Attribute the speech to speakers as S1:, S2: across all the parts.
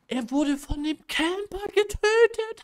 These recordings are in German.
S1: Er wurde von dem Camper getötet.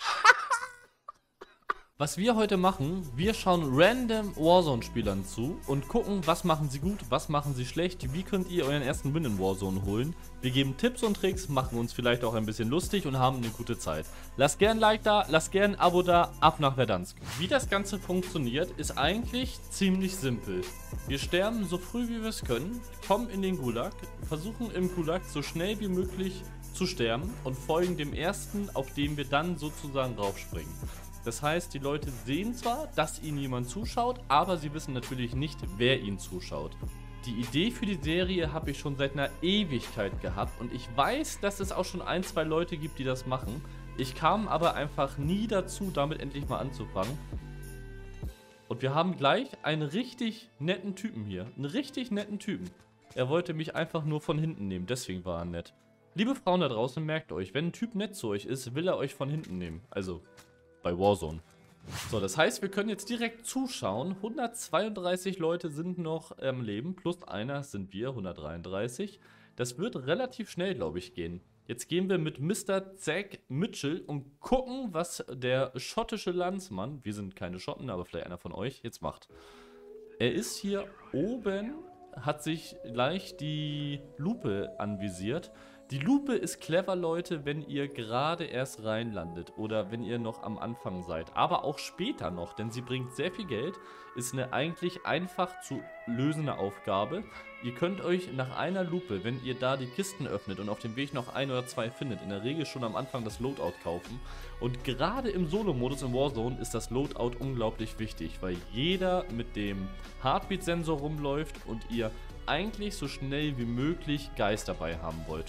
S1: Was wir heute machen, wir schauen random Warzone-Spielern zu und gucken, was machen sie gut, was machen sie schlecht, wie könnt ihr euren ersten Win in Warzone holen. Wir geben Tipps und Tricks, machen uns vielleicht auch ein bisschen lustig und haben eine gute Zeit. Lasst gern ein Like da, lasst gern ein Abo da, ab nach Verdansk. Wie das Ganze funktioniert, ist eigentlich ziemlich simpel. Wir sterben so früh wie wir es können, kommen in den Gulag, versuchen im Gulag so schnell wie möglich zu sterben und folgen dem ersten, auf dem wir dann sozusagen raufspringen. Das heißt, die Leute sehen zwar, dass ihnen jemand zuschaut, aber sie wissen natürlich nicht, wer ihnen zuschaut. Die Idee für die Serie habe ich schon seit einer Ewigkeit gehabt und ich weiß, dass es auch schon ein, zwei Leute gibt, die das machen. Ich kam aber einfach nie dazu, damit endlich mal anzufangen. Und wir haben gleich einen richtig netten Typen hier. Einen richtig netten Typen. Er wollte mich einfach nur von hinten nehmen, deswegen war er nett. Liebe Frauen da draußen, merkt euch, wenn ein Typ nett zu euch ist, will er euch von hinten nehmen. Also bei Warzone. So, das heißt, wir können jetzt direkt zuschauen. 132 Leute sind noch am Leben, plus einer sind wir, 133. Das wird relativ schnell, glaube ich, gehen. Jetzt gehen wir mit Mr. Zack Mitchell und gucken, was der schottische Landsmann, wir sind keine Schotten, aber vielleicht einer von euch, jetzt macht. Er ist hier oben, hat sich gleich die Lupe anvisiert. Die Lupe ist clever, Leute, wenn ihr gerade erst reinlandet oder wenn ihr noch am Anfang seid. Aber auch später noch, denn sie bringt sehr viel Geld. Ist eine eigentlich einfach zu lösende Aufgabe. Ihr könnt euch nach einer Lupe, wenn ihr da die Kisten öffnet und auf dem Weg noch ein oder zwei findet, in der Regel schon am Anfang das Loadout kaufen. Und gerade im Solo-Modus in Warzone ist das Loadout unglaublich wichtig, weil jeder mit dem Heartbeat-Sensor rumläuft und ihr eigentlich so schnell wie möglich Geist dabei haben wollt.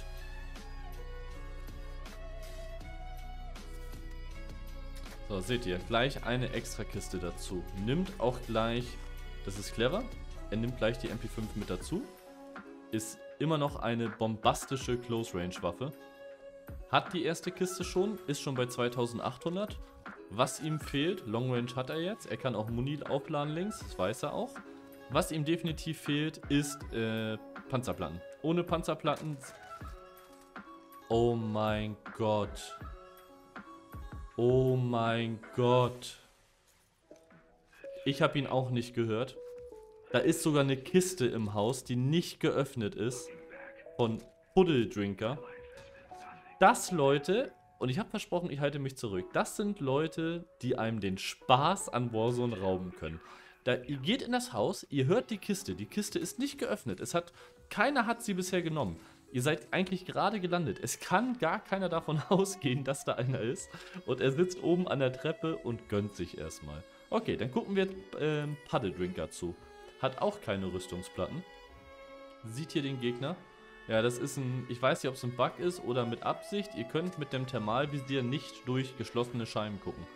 S1: So, seht ihr, gleich eine extra Kiste dazu. Nimmt auch gleich, das ist clever, er nimmt gleich die MP5 mit dazu. Ist immer noch eine bombastische Close-Range-Waffe. Hat die erste Kiste schon, ist schon bei 2800. Was ihm fehlt, Long Range hat er jetzt. Er kann auch Muni aufladen links, das weiß er auch. Was ihm definitiv fehlt, ist Panzerplatten. Ohne Panzerplatten... Oh mein Gott. Oh mein Gott. Ich habe ihn auch nicht gehört. Da ist sogar eine Kiste im Haus, die nicht geöffnet ist. Von Puddeldrinker. Das, Leute, und ich habe versprochen, ich halte mich zurück. Das sind Leute, die einem den Spaß an Warzone rauben können. Ihr geht in das Haus, ihr hört die Kiste. Die Kiste ist nicht geöffnet. Keiner hat sie bisher genommen. Ihr seid eigentlich gerade gelandet. Es kann gar keiner davon ausgehen, dass da einer ist. Und er sitzt oben an der Treppe und gönnt sich erstmal. Okay, dann gucken wir Puddeldrinker zu. Hat auch keine Rüstungsplatten. Sieht hier den Gegner. Ja, das ist ich weiß nicht, ob es ein Bug ist oder mit Absicht. Ihr könnt mit dem Thermalvisier nicht durch geschlossene Scheiben gucken.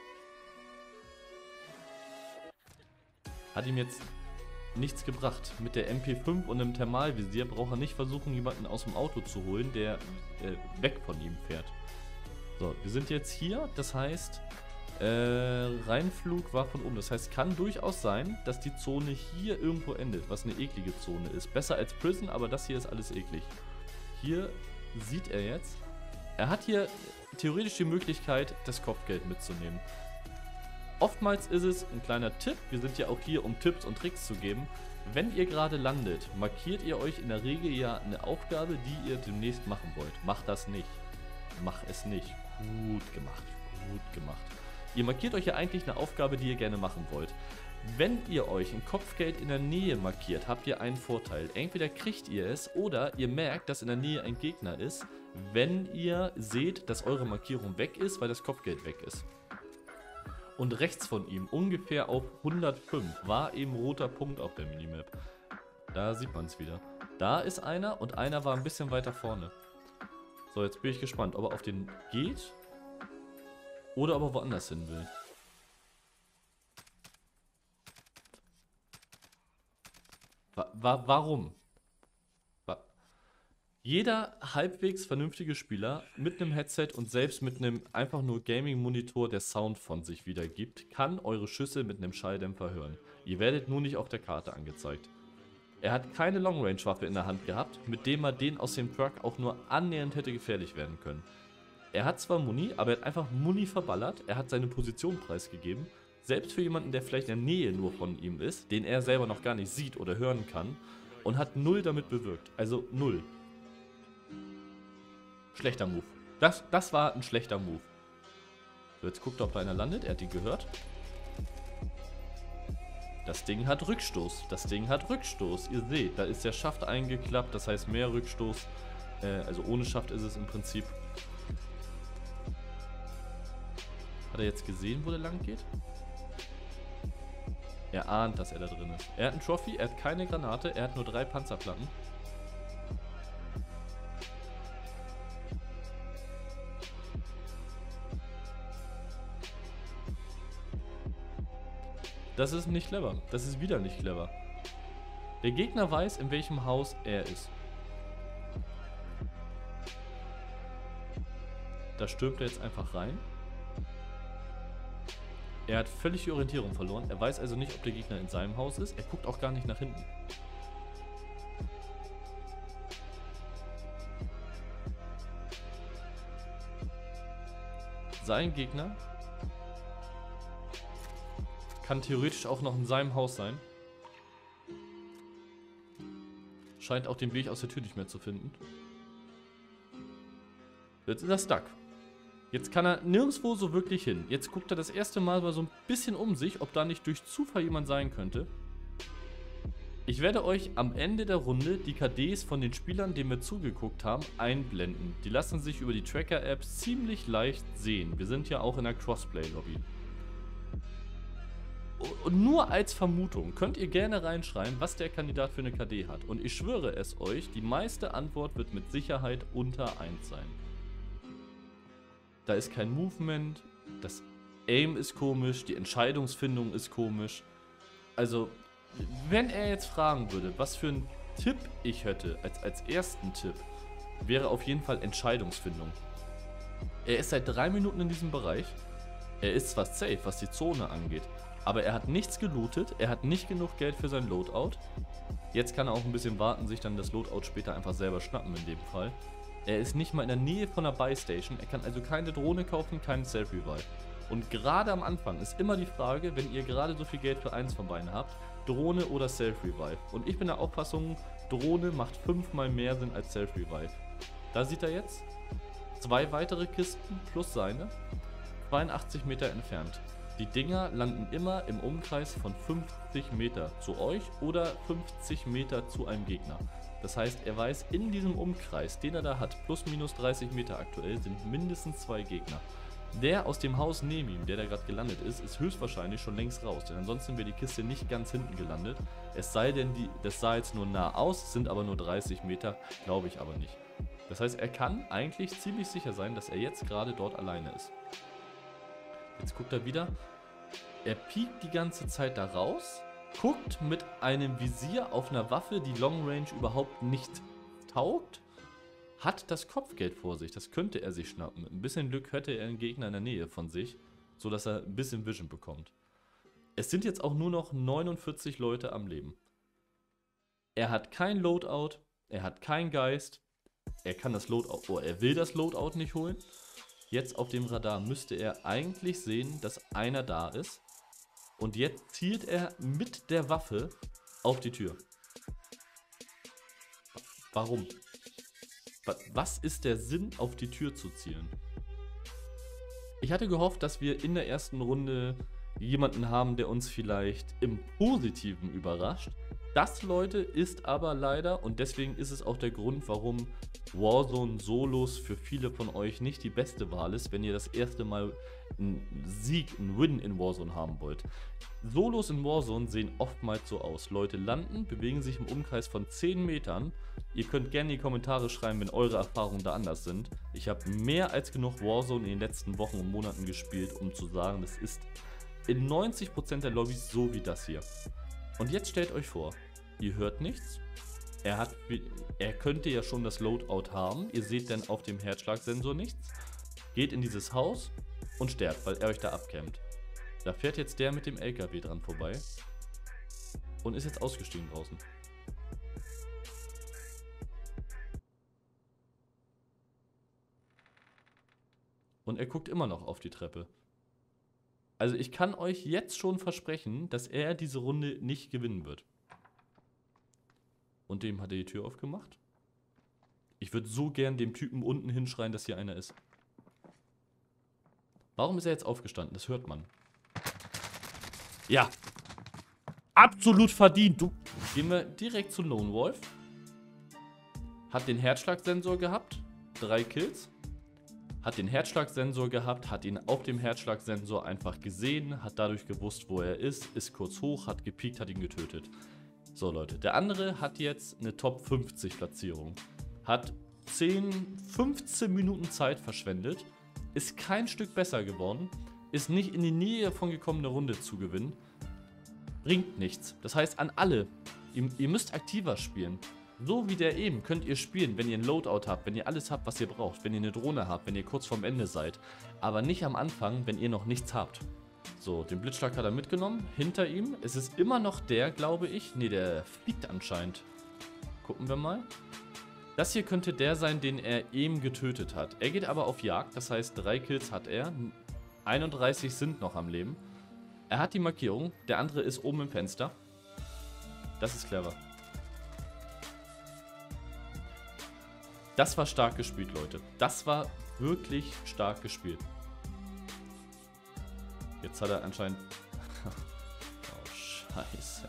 S1: Hat ihm jetzt nichts gebracht. Mit der MP5 und einem Thermalvisier braucht er nicht versuchen, jemanden aus dem Auto zu holen, der weg von ihm fährt. So, wir sind jetzt hier, das heißt, Reinflug war von oben. Das heißt, kann durchaus sein, dass die Zone hier irgendwo endet, was eine eklige Zone ist. Besser als Prison, aber das hier ist alles eklig. Hier sieht er jetzt, er hat hier theoretisch die Möglichkeit, das Kopfgeld mitzunehmen. Oftmals ist es ein kleiner Tipp, wir sind ja auch hier, um Tipps und Tricks zu geben. Wenn ihr gerade landet, markiert ihr euch in der Regel ja eine Aufgabe, die ihr demnächst machen wollt. Macht das nicht. Mach es nicht. Gut gemacht. Gut gemacht. Ihr markiert euch ja eigentlich eine Aufgabe, die ihr gerne machen wollt. Wenn ihr euch ein Kopfgeld in der Nähe markiert, habt ihr einen Vorteil. Entweder kriegt ihr es oder ihr merkt, dass in der Nähe ein Gegner ist, wenn ihr seht, dass eure Markierung weg ist, weil das Kopfgeld weg ist. Und rechts von ihm, ungefähr auf 105, war eben roter Punkt auf der Minimap. Da sieht man es wieder. Da ist einer und einer war ein bisschen weiter vorne. So, jetzt bin ich gespannt, ob er auf den geht oder ob er woanders hin will. Warum? Jeder halbwegs vernünftige Spieler mit einem Headset und selbst mit einem einfach nur Gaming-Monitor, der Sound von sich wiedergibt, kann eure Schüsse mit einem Schalldämpfer hören. Ihr werdet nur nicht auf der Karte angezeigt. Er hat keine Long-Range-Waffe in der Hand gehabt, mit dem er den aus dem Truck auch nur annähernd hätte gefährlich werden können. Er hat zwar Muni, aber er hat einfach Muni verballert, er hat seine Position preisgegeben, selbst für jemanden, der vielleicht in der Nähe nur von ihm ist, den er selber noch gar nicht sieht oder hören kann, und hat 0 damit bewirkt. Also 0. Schlechter Move. Das war ein schlechter Move. So, jetzt guckt er, ob da einer landet. Er hat ihn gehört. Das Ding hat Rückstoß. Das Ding hat Rückstoß. Ihr seht, da ist der Schaft eingeklappt. Das heißt mehr Rückstoß. Also ohne Schaft ist es im Prinzip. Hat er jetzt gesehen, wo der lang geht? Er ahnt, dass er da drin ist. Er hat einen Trophy, er hat keine Granate, er hat nur 3 Panzerplatten. Das ist nicht clever. Das ist wieder nicht clever. Der Gegner weiß, in welchem Haus er ist. Da stürmt er jetzt einfach rein. Er hat völlig die Orientierung verloren. Er weiß also nicht, ob der Gegner in seinem Haus ist. Er guckt auch gar nicht nach hinten. Sein Gegner kann theoretisch auch noch in seinem Haus sein. Scheint auch den Weg aus der Tür nicht mehr zu finden. Jetzt ist er stuck. Jetzt kann er nirgendwo so wirklich hin. Jetzt guckt er das erste Mal so ein bisschen um sich, ob da nicht durch Zufall jemand sein könnte. Ich werde euch am Ende der Runde die KDs von den Spielern, denen wir zugeguckt haben, einblenden. Die lassen sich über die Tracker-Apps ziemlich leicht sehen. Wir sind ja auch in der Crossplay-Lobby. Und nur als Vermutung könnt ihr gerne reinschreiben, was der Kandidat für eine KD hat. Und ich schwöre es euch, die meiste Antwort wird mit Sicherheit unter 1 sein. Da ist kein Movement, das Aim ist komisch, die Entscheidungsfindung ist komisch. Also, wenn er jetzt fragen würde, was für einen Tipp ich hätte, als ersten Tipp, wäre auf jeden Fall Entscheidungsfindung. Er ist seit 3 Minuten in diesem Bereich. Er ist zwar safe, was die Zone angeht, aber er hat nichts gelootet, er hat nicht genug Geld für sein Loadout. Jetzt kann er auch ein bisschen warten, sich dann das Loadout später einfach selber schnappen in dem Fall. Er ist nicht mal in der Nähe von einer Buy-Station, er kann also keine Drohne kaufen, keinen Self-Revive. Und gerade am Anfang ist immer die Frage, wenn ihr gerade so viel Geld für eins von beiden habt, Drohne oder Self-Revive. Und ich bin der Auffassung, Drohne macht 5-mal mehr Sinn als Self-Revive. Da sieht er jetzt 2 weitere Kisten plus seine, 82 Meter entfernt. Die Dinger landen immer im Umkreis von 50 Meter zu euch oder 50 Meter zu einem Gegner. Das heißt, er weiß, in diesem Umkreis, den er da hat, plus minus 30 Meter aktuell, sind mindestens 2 Gegner. Der aus dem Haus neben ihm, der da gerade gelandet ist, ist höchstwahrscheinlich schon längst raus, denn ansonsten wäre die Kiste nicht ganz hinten gelandet. Es sei denn, das sah jetzt nur nah aus, sind aber nur 30 Meter, glaube ich aber nicht. Das heißt, er kann eigentlich ziemlich sicher sein, dass er jetzt gerade dort alleine ist. Jetzt guckt er wieder. Er piekt die ganze Zeit da raus, guckt mit einem Visier auf einer Waffe, die Long Range überhaupt nicht taugt, hat das Kopfgeld vor sich. Das könnte er sich schnappen. Mit ein bisschen Glück hätte er einen Gegner in der Nähe von sich, sodass er ein bisschen Vision bekommt. Es sind jetzt auch nur noch 49 Leute am Leben. Er hat kein Loadout, er hat keinen Geist, er kann das Loadout, er will das Loadout nicht holen. Jetzt auf dem Radar müsste er eigentlich sehen, dass einer da ist. Und jetzt zielt er mit der Waffe auf die Tür. Warum? Was ist der Sinn, auf die Tür zu zielen? Ich hatte gehofft, dass wir in der ersten Runde jemanden haben, der uns vielleicht im Positiven überrascht. Das, Leute, ist aber leider, und deswegen ist es auch der Grund, warum Warzone Solos für viele von euch nicht die beste Wahl ist, wenn ihr das erste Mal einen Sieg, einen Win in Warzone haben wollt. Solos in Warzone sehen oftmals so aus. Leute landen, bewegen sich im Umkreis von 10 Metern. Ihr könnt gerne in die Kommentare schreiben, wenn eure Erfahrungen da anders sind. Ich habe mehr als genug Warzone in den letzten Wochen und Monaten gespielt, um zu sagen, das ist in 90% der Lobbys so wie das hier. Und jetzt stellt euch vor, ihr hört nichts. Er könnte ja schon das Loadout haben. Ihr seht dann auf dem Herzschlagsensor nichts. Geht in dieses Haus und sterbt, weil er euch da abkämmt. Da fährt jetzt der mit dem LKW dran vorbei und ist jetzt ausgestiegen draußen. Und er guckt immer noch auf die Treppe. Also ich kann euch jetzt schon versprechen, dass er diese Runde nicht gewinnen wird. Und dem hat er die Tür aufgemacht. Ich würde so gern dem Typen unten hinschreien, dass hier einer ist. Warum ist er jetzt aufgestanden? Das hört man. Ja. Absolut verdient. Du. Gehen wir direkt zu Lone Wolf. Hat den Herzschlagsensor gehabt. 3 Kills. Hat den Herzschlagsensor gehabt. Hat ihn auf dem Herzschlagsensor einfach gesehen. Hat dadurch gewusst, wo er ist. Ist kurz hoch, hat gepiekt, hat ihn getötet. So Leute, der andere hat jetzt eine Top 50 Platzierung. Hat 10, 15 Minuten Zeit verschwendet. Ist kein Stück besser geworden. Ist nicht in die Nähe davon gekommen, eine Runde zu gewinnen. Bringt nichts. Das heißt an alle, ihr müsst aktiver spielen. So wie der eben könnt ihr spielen, wenn ihr ein Loadout habt, wenn ihr alles habt, was ihr braucht, wenn ihr eine Drohne habt, wenn ihr kurz vorm Ende seid. Aber nicht am Anfang, wenn ihr noch nichts habt. So, den Blitzschlag hat er mitgenommen. Hinter ihm ist es immer noch der, glaube ich. Ne, der fliegt anscheinend. Gucken wir mal. Das hier könnte der sein, den er eben getötet hat. Er geht aber auf Jagd, das heißt 3 Kills hat er. 31 sind noch am Leben. Er hat die Markierung, der andere ist oben im Fenster. Das ist clever. Das war stark gespielt, Leute. Das war wirklich stark gespielt. Jetzt hat er anscheinend... Oh, scheiße.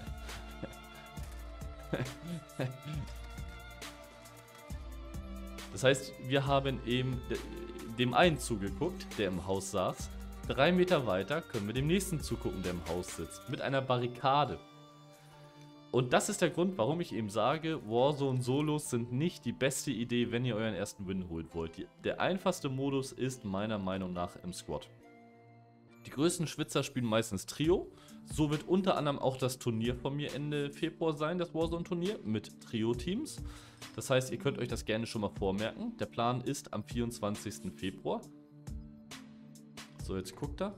S1: Das heißt, wir haben eben dem einen zugeguckt, der im Haus saß. 3 Meter weiter können wir dem nächsten zugucken, der im Haus sitzt. Mit einer Barrikade. Und das ist der Grund, warum ich eben sage, Warzone Solos sind nicht die beste Idee, wenn ihr euren ersten Win holen wollt. Der einfachste Modus ist meiner Meinung nach im Squad. Die größten Schwitzer spielen meistens Trio. So wird unter anderem auch das Turnier von mir Ende Februar sein, das Warzone-Turnier mit Trio-Teams. Das heißt, ihr könnt euch das gerne schon mal vormerken. Der Plan ist am 24. Februar. So, jetzt guckt er.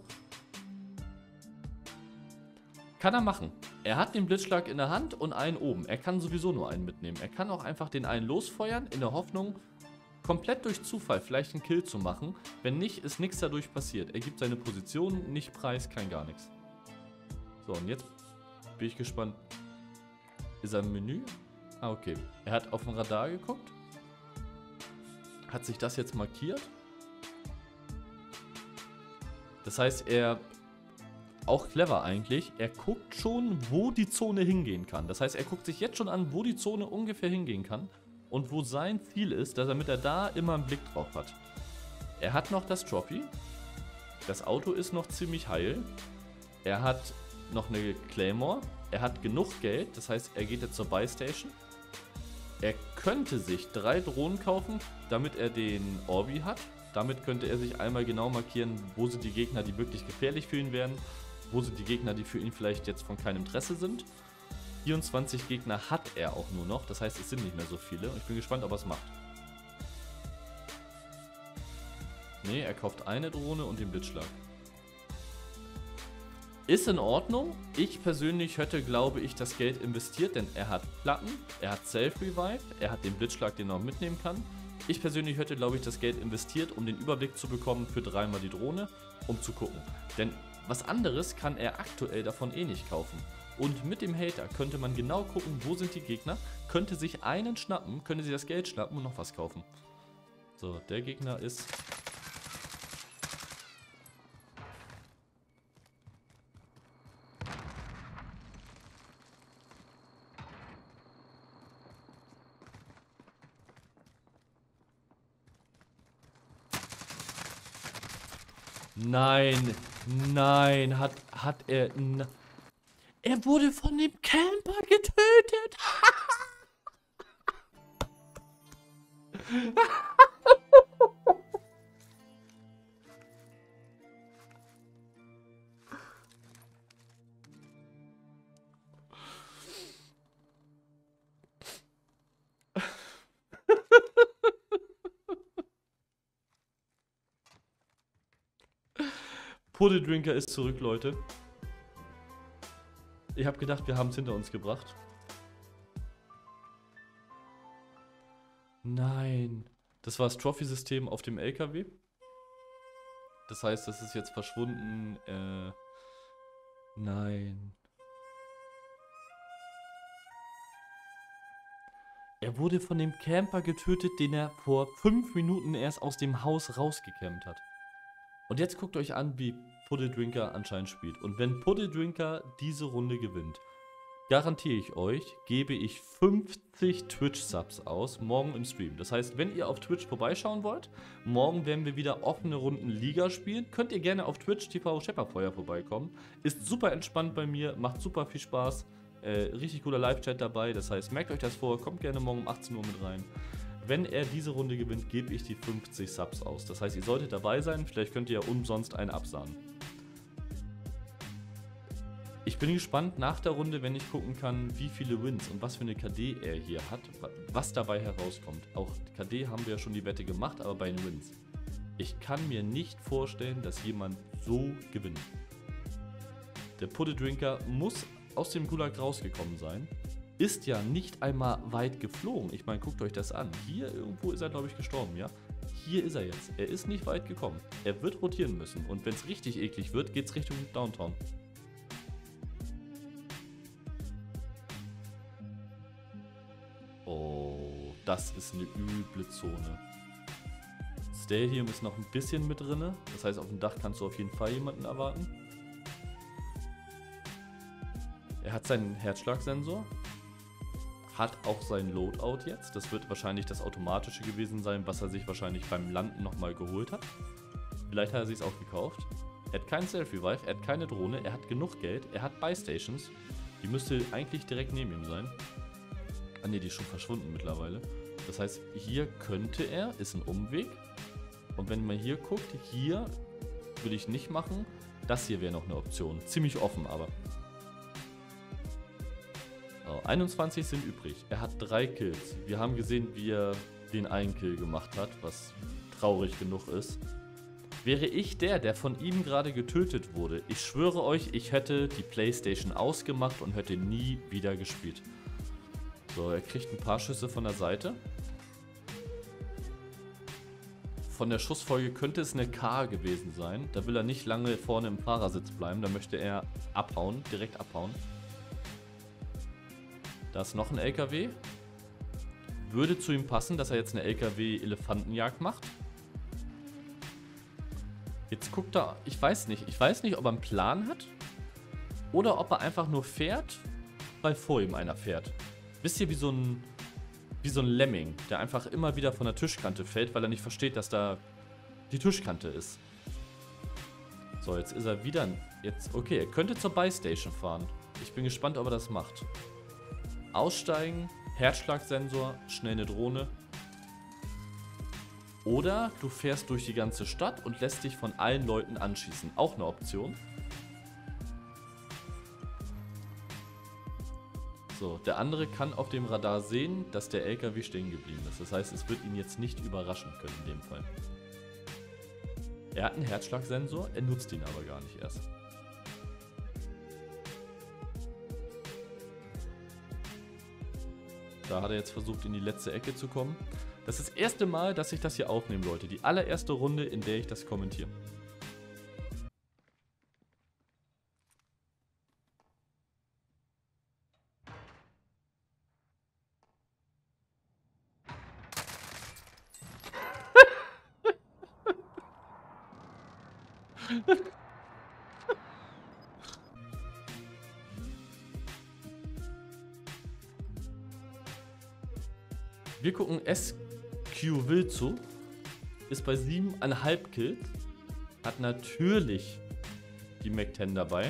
S1: Kann er machen. Er hat den Blitzschlag in der Hand und einen oben. Er kann sowieso nur einen mitnehmen. Er kann auch einfach den einen losfeuern, in der Hoffnung, komplett durch Zufall vielleicht einen Kill zu machen. Wenn nicht, ist nichts dadurch passiert. Er gibt seine Position nicht preis, kein gar nichts. So, und jetzt bin ich gespannt. Ist er im Menü? Ah, okay. Er hat auf dem Radar geguckt. Hat sich das jetzt markiert. Das heißt, er... Auch clever eigentlich. Er guckt schon, wo die Zone hingehen kann. Das heißt, er guckt sich jetzt schon an, wo die Zone ungefähr hingehen kann. Und wo sein Ziel ist, dass er da immer einen Blick drauf hat. Er hat noch das Trophy. Das Auto ist noch ziemlich heil. Er hat noch eine Claymore. Er hat genug Geld. Das heißt, er geht jetzt zur Buy Station. Er könnte sich 3 Drohnen kaufen, damit er den Orbi hat. Damit könnte er sich einmal genau markieren, wo sind die Gegner, die wirklich gefährlich für ihn werden. Wo sind die Gegner, die für ihn vielleicht jetzt von keinem Interesse sind. 24 Gegner hat er auch nur noch, das heißt, es sind nicht mehr so viele. Und ich bin gespannt, ob er es macht. Ne, er kauft eine Drohne und den Blitzschlag. Ist in Ordnung. Ich persönlich hätte, glaube ich, das Geld investiert, denn er hat Platten, er hat Self-Revive, er hat den Blitzschlag, den er noch mitnehmen kann. Ich persönlich hätte, glaube ich, das Geld investiert, um den Überblick zu bekommen für 3-mal die Drohne, um zu gucken. Denn was anderes kann er aktuell davon eh nicht kaufen. Und mit dem Hater könnte man genau gucken, wo sind die Gegner, könnte sich einen schnappen, könnte sich das Geld schnappen und noch was kaufen. So, der Gegner ist... Nein, nein, hat er... Er wurde von dem Camper getötet. Puddledrinker ist zurück, Leute. Ich habe gedacht, wir haben es hinter uns gebracht. Nein. Das war das Trophy-System auf dem LKW. Das heißt, das ist jetzt verschwunden. Nein. Er wurde von dem Camper getötet, den er vor 5 Minuten erst aus dem Haus rausgecampt hat. Und jetzt guckt euch an, wie Puddledrinker anscheinend spielt. Und wenn Puddledrinker diese Runde gewinnt, garantiere ich euch, gebe ich 50 Twitch-Subs aus, morgen im Stream. Das heißt, wenn ihr auf Twitch vorbeischauen wollt, morgen werden wir wieder offene Runden Liga spielen. Könnt ihr gerne auf Twitch TV Schepperfeuer vorbeikommen. Ist super entspannt bei mir, macht super viel Spaß. Richtig cooler Live-Chat dabei. Das heißt, merkt euch das vor, kommt gerne morgen um 18 Uhr mit rein. Wenn er diese Runde gewinnt, gebe ich die 50 Subs aus. Das heißt, ihr solltet dabei sein. Vielleicht könnt ihr ja umsonst einen absahnen. Ich bin gespannt nach der Runde, wenn ich gucken kann, wie viele Wins und was für eine KD er hier hat, was dabei herauskommt. Auch KD haben wir ja schon die Wette gemacht, aber bei den Wins. Ich kann mir nicht vorstellen, dass jemand so gewinnt. Der Puddledrinker muss aus dem Gulag rausgekommen sein. Ist ja nicht einmal weit geflogen. Ich meine, guckt euch das an. Hier irgendwo ist er, glaube ich, gestorben, ja? Hier ist er jetzt. Er ist nicht weit gekommen. Er wird rotieren müssen. Und wenn es richtig eklig wird, geht es Richtung Downtown. Oh, das ist eine üble Zone. Stadium ist noch ein bisschen mit drin. Das heißt, auf dem Dach kannst du auf jeden Fall jemanden erwarten. Er hat seinen Herzschlagsensor. Hat auch sein Loadout jetzt. Das wird wahrscheinlich das Automatische gewesen sein, was er sich wahrscheinlich beim Landen nochmal geholt hat. Vielleicht hat er sich es auch gekauft. Er hat keinen Self-Revive, er hat keine Drohne, er hat genug Geld, er hat Buy-Stations. Die müsste eigentlich direkt neben ihm sein. Ah ne, die ist schon verschwunden mittlerweile. Das heißt, hier könnte er, ist ein Umweg. Und wenn man hier guckt, hier würde ich nicht machen. Das hier wäre noch eine Option. Ziemlich offen aber. 21 sind übrig. Er hat 3 Kills. Wir haben gesehen, wie er den einen Kill gemacht hat, was traurig genug ist. Wäre ich der von ihm gerade getötet wurde, ich schwöre euch, ich hätte die Playstation ausgemacht und hätte nie wieder gespielt. So, er kriegt ein paar Schüsse von der Seite. Von der Schussfolge könnte es eine K gewesen sein. Da will er nicht lange vorne im Fahrersitz bleiben. Da möchte er abhauen, direkt abhauen. Da ist noch ein LKW. Würde zu ihm passen, dass er jetzt eine LKW-Elefantenjagd macht. Jetzt guckt er, ich weiß nicht, ob er einen Plan hat. Oder ob er einfach nur fährt, weil vor ihm einer fährt. Wisst ihr, wie so ein Lemming, der einfach immer wieder von der Tischkante fällt, weil er nicht versteht, dass da die Tischkante ist. So, jetzt ist er wieder, okay, er könnte zur Buy-Station fahren. Ich bin gespannt, ob er das macht. Aussteigen, Herzschlagsensor, schnell eine Drohne. Oder du fährst durch die ganze Stadt und lässt dich von allen Leuten anschießen. Auch eine Option. So, der andere kann auf dem Radar sehen, dass der LKW stehen geblieben ist. Das heißt, es wird ihn jetzt nicht überraschen können in dem Fall. Er hat einen Herzschlagsensor, er nutzt ihn aber gar nicht erst. Da hat er jetzt versucht, in die letzte Ecke zu kommen. Das ist das erste Mal, dass ich das hier aufnehme, Leute. Die allererste Runde, in der ich das kommentiere. Wir gucken SQ Wild zu. Ist bei 7,5 Kills. Hat natürlich die Mac 10 dabei.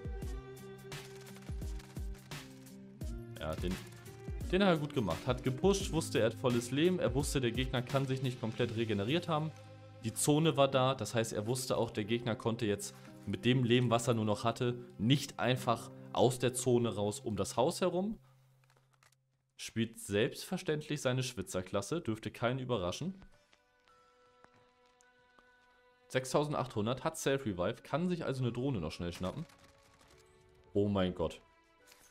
S1: Ja, den hat er gut gemacht. Hat gepusht, wusste, er hat volles Leben. Er wusste, der Gegner kann sich nicht komplett regeneriert haben. Die Zone war da. Das heißt, er wusste auch, der Gegner konnte jetzt mit dem Leben, was er nur noch hatte, nicht einfach aus der Zone raus um das Haus herum. Spielt selbstverständlich seine Schwitzerklasse, dürfte keinen überraschen. 6800, hat Self-Revive, kann sich also eine Drohne noch schnell schnappen. Oh mein Gott.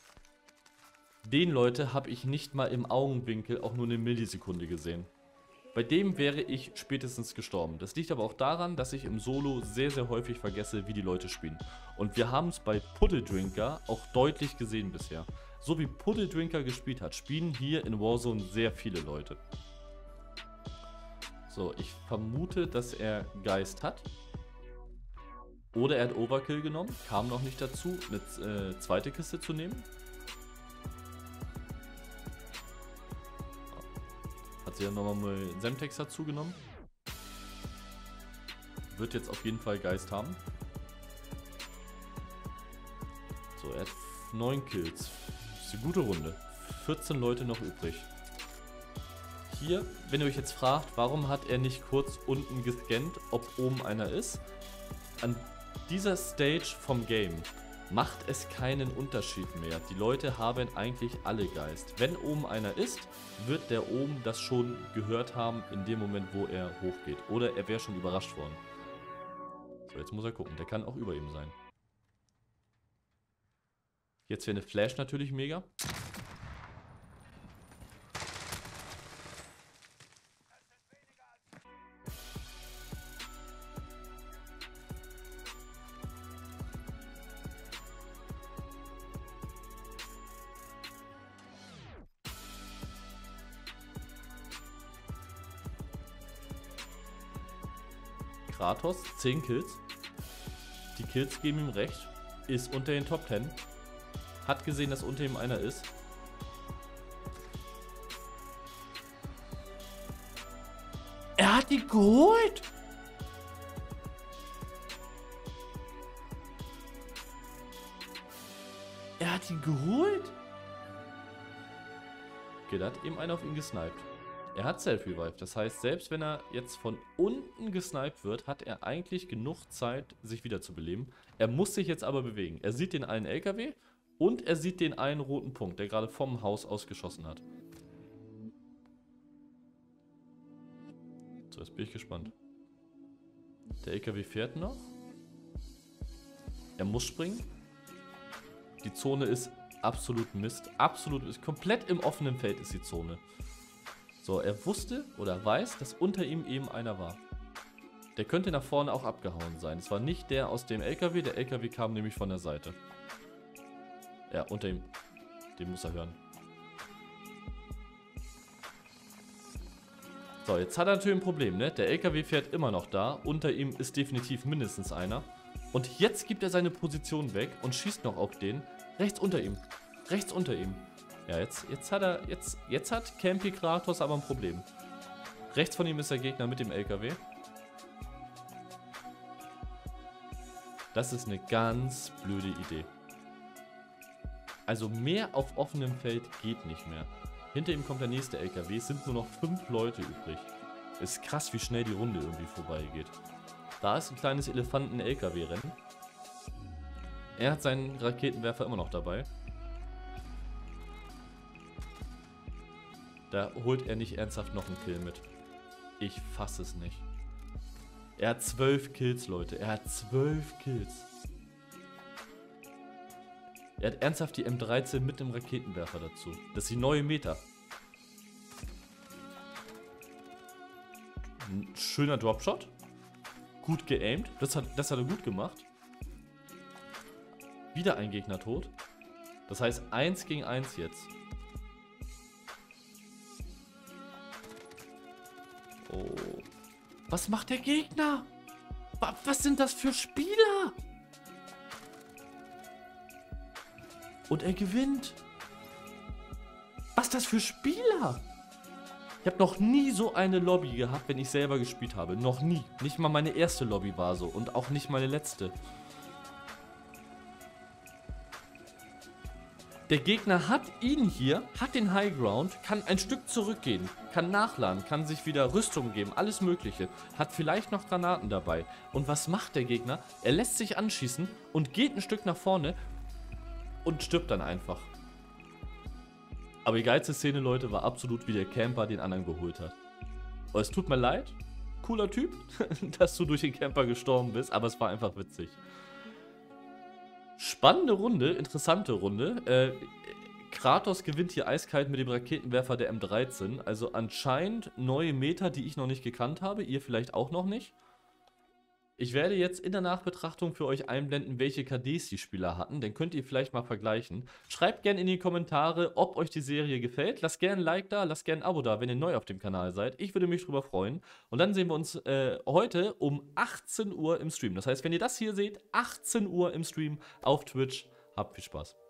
S1: Den, Leute, habe ich nicht mal im Augenwinkel auch nur eine Millisekunde gesehen. Bei dem wäre ich spätestens gestorben. Das liegt aber auch daran, dass ich im Solo sehr, sehr häufig vergesse, wie die Leute spielen. Und wir haben es bei Puddledrinker auch deutlich gesehen bisher. So wie Puddledrinker gespielt hat, spielen hier in Warzone sehr viele Leute. So, ich vermute, dass er Geist hat. Oder er hat Overkill genommen, kam noch nicht dazu, eine zweite Kiste zu nehmen. Hat sie ja nochmal mal Semtex dazu genommen. Wird jetzt auf jeden Fall Geist haben. So, er hat 9 Kills. Das ist eine gute Runde. 14 Leute noch übrig. Hier, wenn ihr euch jetzt fragt, warum hat er nicht kurz unten gescannt, ob oben einer ist. An dieser Stage vom Game macht es keinen Unterschied mehr. Die Leute haben eigentlich alle Geist. Wenn oben einer ist, wird der oben das schon gehört haben in dem Moment, wo er hochgeht. Oder er wäre schon überrascht worden. So, jetzt muss er gucken. Der kann auch über ihm sein. Jetzt wäre eine Flash natürlich mega. Kratos, 10 Kills. Die Kills geben ihm recht. Ist unter den Top 10. Hat gesehen, dass unter ihm einer ist. Er hat die geholt! Er hat ihn geholt! Okay, da hat eben einer auf ihn gesniped. Er hat Self-Revive, das heißt, selbst wenn er jetzt von unten gesniped wird, hat er eigentlich genug Zeit, sich wieder zu beleben. Er muss sich jetzt aber bewegen. Er sieht den einen LKW und er sieht den einen roten Punkt, der gerade vom Haus aus geschossen hat. So, jetzt bin ich gespannt. Der LKW fährt noch. Er muss springen. Die Zone ist absolut Mist. Absolut, ist komplett im offenen Feld ist die Zone. So, er wusste oder weiß, dass unter ihm eben einer war. Der könnte nach vorne auch abgehauen sein. Es war nicht der aus dem LKW. Der LKW kam nämlich von der Seite. Ja, unter ihm. Den muss er hören. So, jetzt hat er natürlich ein Problem, ne? Der LKW fährt immer noch da. Unter ihm ist definitiv mindestens einer. Und jetzt gibt er seine Position weg und schießt noch auf den. Rechts unter ihm. Rechts unter ihm. Ja, jetzt hat Campy Kratos aber ein Problem. Rechts von ihm ist der Gegner mit dem LKW. Das ist eine ganz blöde Idee. Also mehr auf offenem Feld geht nicht mehr. Hinter ihm kommt der nächste LKW. Es sind nur noch 5 Leute übrig. Ist krass, wie schnell die Runde irgendwie vorbeigeht. Da ist ein kleines Elefanten-LKW-Rennen. Er hat seinen Raketenwerfer immer noch dabei. Da holt er nicht ernsthaft noch einen Kill mit. Ich fasse es nicht. Er hat 12 Kills, Leute. Er hat 12 Kills. Er hat ernsthaft die M13 mit dem Raketenwerfer dazu. Das ist die neue Meta. Ein schöner Dropshot. Gut geaimt. Das hat er gut gemacht. Wieder ein Gegner tot. Das heißt 1 gegen 1 jetzt. Oh. Was macht der Gegner? Was sind das für Spieler? Und er gewinnt. Was ist das für Spieler? Ich habe noch nie so eine Lobby gehabt, wenn ich selber gespielt habe. Noch nie. Nicht mal meine erste Lobby war so. Und auch nicht meine letzte. Der Gegner hat ihn hier, hat den High Ground, kann ein Stück zurückgehen, kann nachladen, kann sich wieder Rüstung geben, alles mögliche. Hat vielleicht noch Granaten dabei. Und was macht der Gegner? Er lässt sich anschießen und geht ein Stück nach vorne und stirbt dann einfach. Aber die geilste Szene, Leute, war absolut, wie der Camper den anderen geholt hat. Oh, es tut mir leid, cooler Typ, dass du durch den Camper gestorben bist, aber es war einfach witzig. Spannende Runde, interessante Runde. Kratos gewinnt hier eiskalt mit dem Raketenwerfer der M13. Also anscheinend neue Meta, die ich noch nicht gekannt habe. Ihr vielleicht auch noch nicht. Ich werde jetzt in der Nachbetrachtung für euch einblenden, welche KDs die Spieler hatten. Dann könnt ihr vielleicht mal vergleichen. Schreibt gerne in die Kommentare, ob euch die Serie gefällt. Lasst gerne ein Like da, lasst gerne ein Abo da, wenn ihr neu auf dem Kanal seid. Ich würde mich drüber freuen. Und dann sehen wir uns heute um 18 Uhr im Stream. Das heißt, wenn ihr das hier seht, 18 Uhr im Stream auf Twitch. Habt viel Spaß.